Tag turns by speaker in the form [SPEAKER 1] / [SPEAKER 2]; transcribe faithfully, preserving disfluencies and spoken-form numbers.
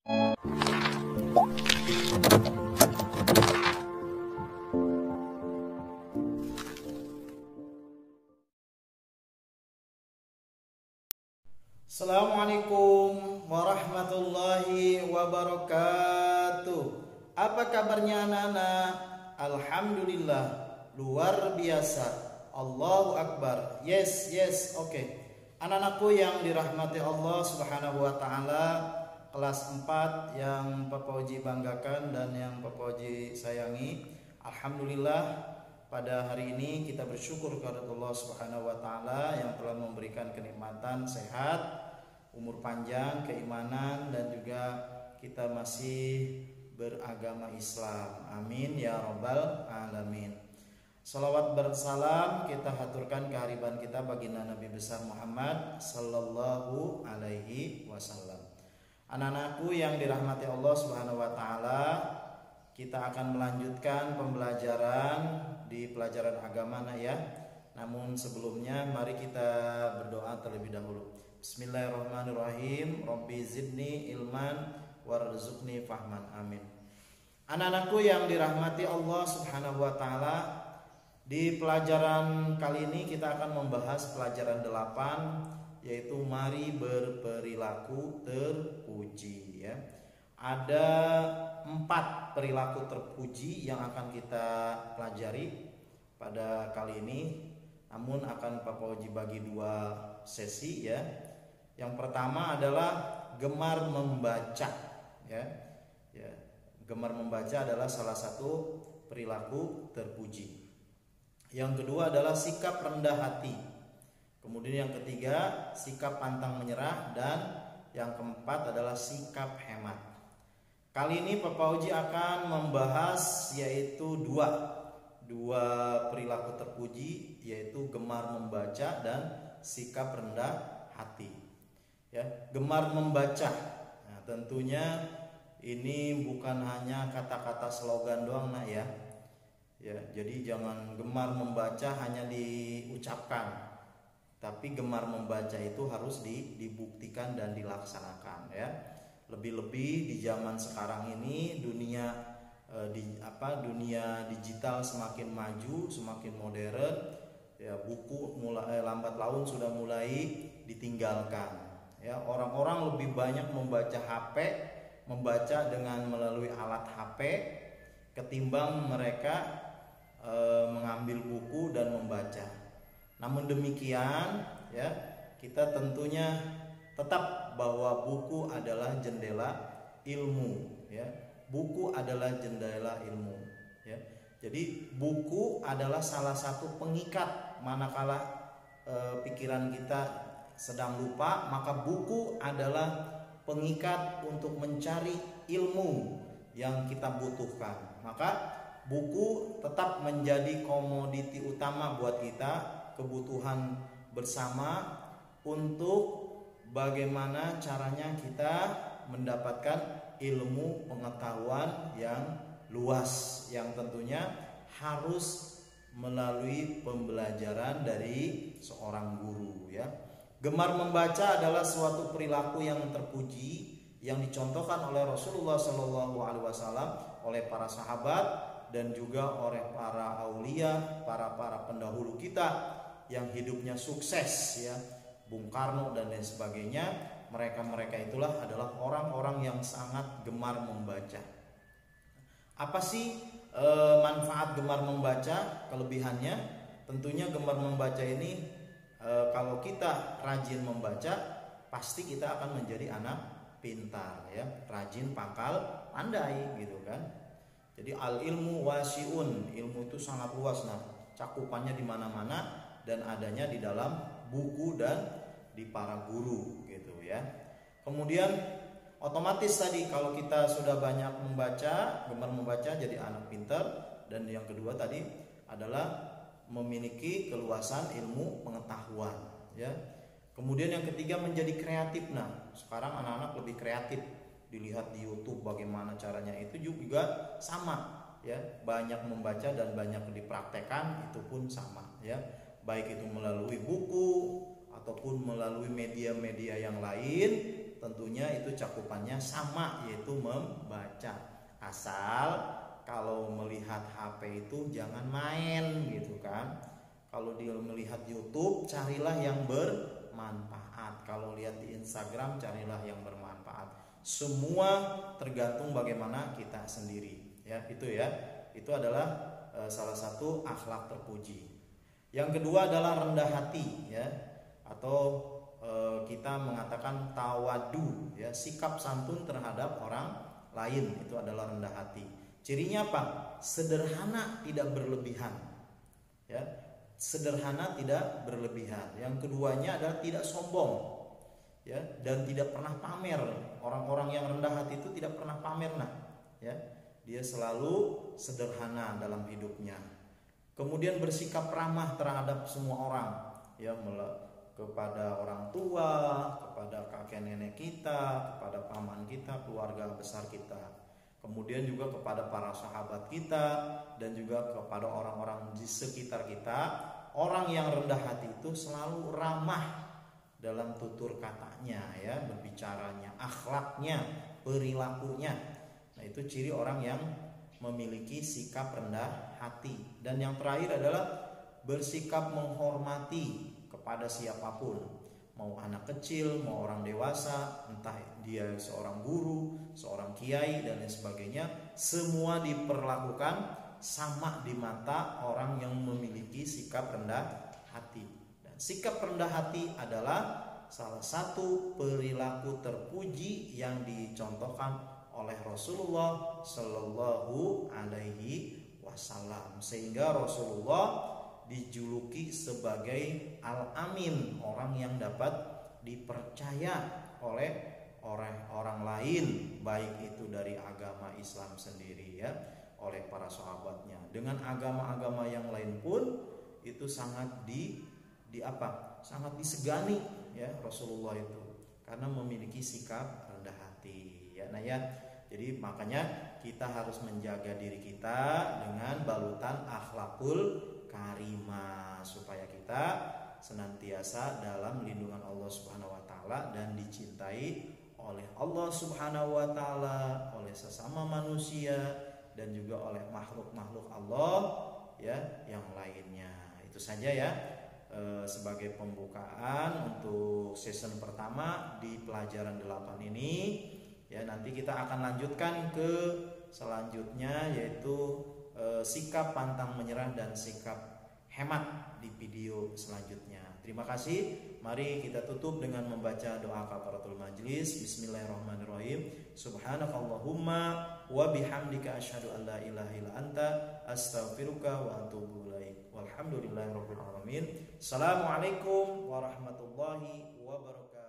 [SPEAKER 1] Assalamualaikum warahmatullahi wabarakatuh. Apa kabarnya anak-anak? Alhamdulillah, luar biasa. Allahu Akbar. Yes, yes, oke okay. Anak-anakku yang dirahmati Allah Subhanahu wa taala, kelas empat yang Papa Oji banggakan dan yang Papa Oji sayangi. Alhamdulillah, pada hari ini kita bersyukur kepada Allah Subhanahu wa taala yang telah memberikan kenikmatan sehat, umur panjang, keimanan, dan juga kita masih beragama Islam. Amin ya rabbal alamin. Salawat bersalam kita haturkan kehariban kita baginda Nabi besar Muhammad sallallahu alaihi wasallam. Anak-anakku yang dirahmati Allah Subhanahu wa taala, kita akan melanjutkan pembelajaran di pelajaran agama nah ya. Namun sebelumnya mari kita berdoa terlebih dahulu. Bismillahirrahmanirrahim. Rabbi zidni ilman warzuqni fahman. Amin. Anak-anakku yang dirahmati Allah Subhanahu wa taala, di pelajaran kali ini kita akan membahas pelajaran delapan, yaitu mari berperilaku terpuji ya. Ada empat perilaku terpuji yang akan kita pelajari pada kali ini. Namun akan Papa Oji bagi dua sesi ya. Yang pertama adalah gemar membaca ya. Ya, gemar membaca adalah salah satu perilaku terpuji. Yang kedua adalah sikap rendah hati. Kemudian yang ketiga sikap pantang menyerah, dan yang keempat adalah sikap hemat. Kali ini Papa Oji akan membahas yaitu dua dua perilaku terpuji, yaitu gemar membaca dan sikap rendah hati. Ya, gemar membaca. Nah, tentunya ini bukan hanya kata-kata slogan doang, nak ya. Ya, jadi jangan gemar membaca hanya diucapkan, tapi gemar membaca itu harus dibuktikan dan dilaksanakan ya. Lebih-lebih di zaman sekarang ini dunia eh, di apa dunia digital semakin maju, semakin modern ya, buku mulai eh, lambat laun sudah mulai ditinggalkan ya. Orang-orang lebih banyak membaca H P, membaca dengan melalui alat H P ketimbang mereka eh, mengambil buku dan membaca. Namun demikian ya, kita tentunya tetap bahwa buku adalah jendela ilmu ya. Buku adalah jendela ilmu ya. Jadi buku adalah salah satu pengikat manakala e, pikiran kita sedang lupa, maka buku adalah pengikat untuk mencari ilmu yang kita butuhkan. Maka buku tetap menjadi komoditi utama buat kita, kebutuhan bersama untuk bagaimana caranya kita mendapatkan ilmu pengetahuan yang luas, yang tentunya harus melalui pembelajaran dari seorang guru ya. Gemar membaca adalah suatu perilaku yang terpuji yang dicontohkan oleh Rasulullah Shallallahu Alaihi Wasallam, oleh para sahabat, dan juga oleh para aulia, para para pendahulu kita yang hidupnya sukses ya, Bung Karno dan lain sebagainya. Mereka-mereka itulah adalah orang-orang yang sangat gemar membaca. Apa sih e, manfaat gemar membaca? Kelebihannya tentunya gemar membaca ini e, kalau kita rajin membaca, pasti kita akan menjadi anak pintar ya, rajin pangkal pandai gitu kan. Jadi al ilmu wasiun, ilmu itu sangat luas, nah cakupannya di mana-mana dan adanya di dalam buku dan di para guru gitu ya. Kemudian otomatis tadi kalau kita sudah banyak membaca, gemar membaca, jadi anak pintar. Dan yang kedua tadi adalah memiliki keluasan ilmu pengetahuan ya. Kemudian yang ketiga menjadi kreatif. Nah sekarang anak-anak lebih kreatif, dilihat di YouTube bagaimana caranya, itu juga sama ya. Banyak membaca dan banyak dipraktekkan, itu pun sama ya, baik itu melalui buku ataupun melalui media-media yang lain, tentunya itu cakupannya sama, yaitu membaca. Asal kalau melihat H P itu jangan main gitu kan. Kalau dia melihat YouTube, carilah yang bermanfaat. Kalau lihat di Instagram, carilah yang bermanfaat. Semua tergantung bagaimana kita sendiri. Ya, itu ya. Itu adalah e, salah satu akhlak terpuji. Yang kedua adalah rendah hati, ya. Atau e, kita mengatakan tawadu, ya, sikap santun terhadap orang lain, itu adalah rendah hati. Cirinya apa? Sederhana, tidak berlebihan. Ya, sederhana, tidak berlebihan. Yang keduanya adalah tidak sombong, ya, dan tidak pernah pamer. Orang-orang yang rendah hati itu tidak pernah pamer, nah, ya. Dia selalu sederhana dalam hidupnya. Kemudian bersikap ramah terhadap semua orang, ya, kepada orang tua, kepada kakek nenek kita, kepada paman kita, keluarga besar kita. Kemudian juga kepada para sahabat kita dan juga kepada orang-orang di sekitar kita. Orang yang rendah hati itu selalu ramah dalam tutur katanya, ya, berbicaranya, akhlaknya, perilakunya. Nah, itu ciri orang yang memiliki sikap rendah hati. Dan yang terakhir adalah bersikap menghormati kepada siapapun. Mau anak kecil, mau orang dewasa, entah dia seorang guru, seorang kiai dan lain sebagainya, semua diperlakukan sama di mata orang yang memiliki sikap rendah hati. Dan sikap rendah hati adalah salah satu perilaku terpuji yang dicontohkan oleh Rasulullah Shallallahu Alaihi Wasallam, sehingga Rasulullah dijuluki sebagai Al-Amin, orang yang dapat dipercaya oleh orang-orang lain, baik itu dari agama Islam sendiri, ya, oleh para sahabatnya. Dengan agama-agama yang lain pun itu sangat di di apa? Sangat disegani, ya, Rasulullah itu, karena memiliki sikap rendah hati, ya. Nah, ya, jadi makanya kita harus menjaga diri kita dengan balutan akhlakul karimah, supaya kita senantiasa dalam lindungan Allah Subhanahu wa taala dan dicintai oleh Allah Subhanahu wa taala, oleh sesama manusia dan juga oleh makhluk-makhluk Allah, ya, yang lainnya. Itu saja, ya, e, sebagai pembukaan untuk season pertama di pelajaran delapan ini. Ya, nanti kita akan lanjutkan ke selanjutnya, yaitu e, sikap pantang menyerah dan sikap hemat di video selanjutnya. Terima kasih. Mari kita tutup dengan membaca doa kafaratul majlis. Bismillahirrahmanirrahim. Subhanakallahumma wa bihamdika asyhadu an la ilaha illa anta astaghfiruka wa atubu ilaik. Walhamdulillahirabbil alamin. Assalamualaikum warahmatullahi wabarakatuh.